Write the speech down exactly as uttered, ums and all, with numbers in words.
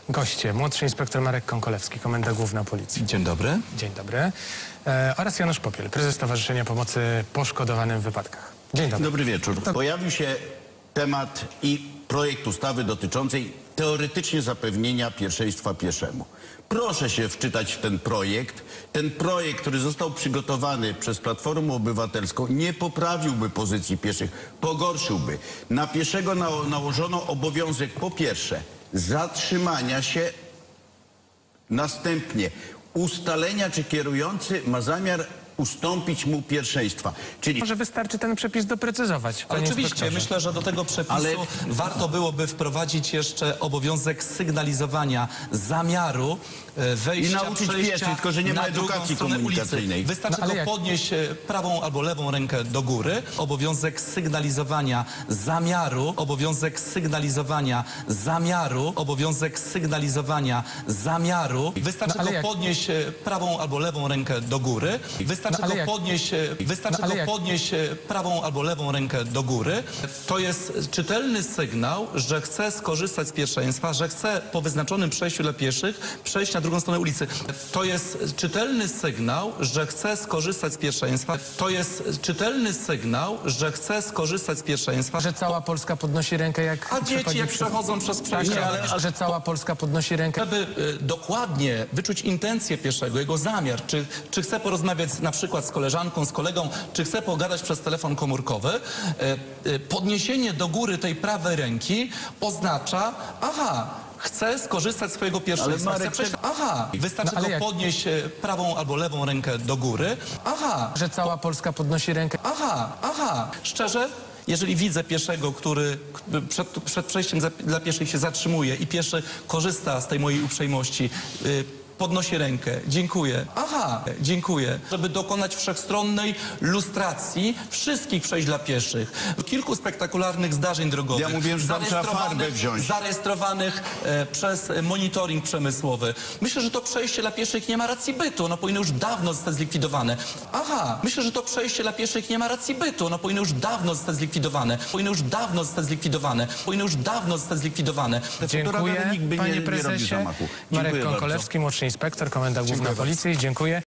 Goście, młodszy inspektor Marek Konkolewski, Komenda Główna Policji. Dzień dobry. Dzień dobry. E, oraz Janusz Popiel, prezes Stowarzyszenia Pomocy Poszkodowanym w Wypadkach. Dzień dobry. Dobry wieczór. Pojawił się temat i projekt ustawy dotyczącej teoretycznie zapewnienia pierwszeństwa pieszemu. Proszę się wczytać w ten projekt. Ten projekt, który został przygotowany przez Platformę Obywatelską, nie poprawiłby pozycji pieszych, pogorszyłby. Na pieszego nało nałożono obowiązek, po pierwsze, zatrzymania się, następnie ustalenia, czy kierujący ma zamiar ustąpić mu pierwszeństwa. Czyli Może wystarczy ten przepis doprecyzować, Ale panie oczywiście, inspektorze. myślę, że do tego przepisu Ale- warto byłoby wprowadzić jeszcze obowiązek sygnalizowania zamiaru e, wejścia, I nauczyć przejścia pieszych, tylko że nie ma na drugą edukacji stronę komunikacyjnej. ulicy. Wystarczy No, ale tylko jak- podnieść e, prawą albo lewą rękę do góry. Obowiązek sygnalizowania zamiaru, obowiązek sygnalizowania zamiaru, obowiązek sygnalizowania zamiaru. Wystarczy No, ale tylko jak- podnieść e, prawą albo lewą rękę do góry. Wystarczy No, ale tylko jak- podnieść, e, wystarczy No, ale tylko jak- podnieść e, prawą albo lewą rękę do góry. To jest czytelny sygnał, że chce skorzystać z pierwszeństwa, że chce po wyznaczonym przejściu dla pieszych przejść na drugą stronę ulicy. To jest czytelny sygnał, że chce skorzystać z pierwszeństwa. To jest czytelny sygnał, że chce skorzystać z pierwszeństwa. Że cała Polska podnosi rękę, jak A dzieci przechodzi jak przez- przechodzą przez przejście. Tak, ale, że cała Polska podnosi rękę. Żeby y, dokładnie wyczuć intencję pieszego, jego zamiar, czy, czy chce porozmawiać na przykład z koleżanką, z kolegą, czy chce pogadać przez telefon komórkowy, y, y, podniesienie do góry tej prawej ręki oznacza, aha, chcę skorzystać z swojego pierwszeństwa. Marek, Chcę przejść... Aha, wystarczy No, ale tylko jak- podnieść y, prawą albo lewą rękę do góry. Aha, Że cała Polska podnosi rękę. Aha, aha. Szczerze, jeżeli widzę pieszego, który k- przed, przed przejściem za, dla pieszych się zatrzymuje i pieszy korzysta z tej mojej uprzejmości, y, podnosi rękę, dziękuję. Aha, dziękuję. Żeby dokonać wszechstronnej lustracji wszystkich przejść dla pieszych. Kilku spektakularnych zdarzeń drogowych. Ja mówiłem, że tam trzeba zarejestrowanych- farbę wziąć. Zarejestrowanych e, przez monitoring przemysłowy. Myślę, że to przejście dla pieszych nie ma racji bytu. Ono powinno już dawno zostać zlikwidowane. Aha, myślę, że to przejście dla pieszych nie ma racji bytu. Ono powinno już dawno zostać zlikwidowane. Powinno już dawno zostać zlikwidowane. Powinno już dawno zostać zlikwidowane. Dziękuję, nikt by nie- panie nie robił prezesie. zamachu. Marek Dziękuję bardzo. Konkolewski, młodszy inspektor, Komenda Główna Policji. Dziękuję.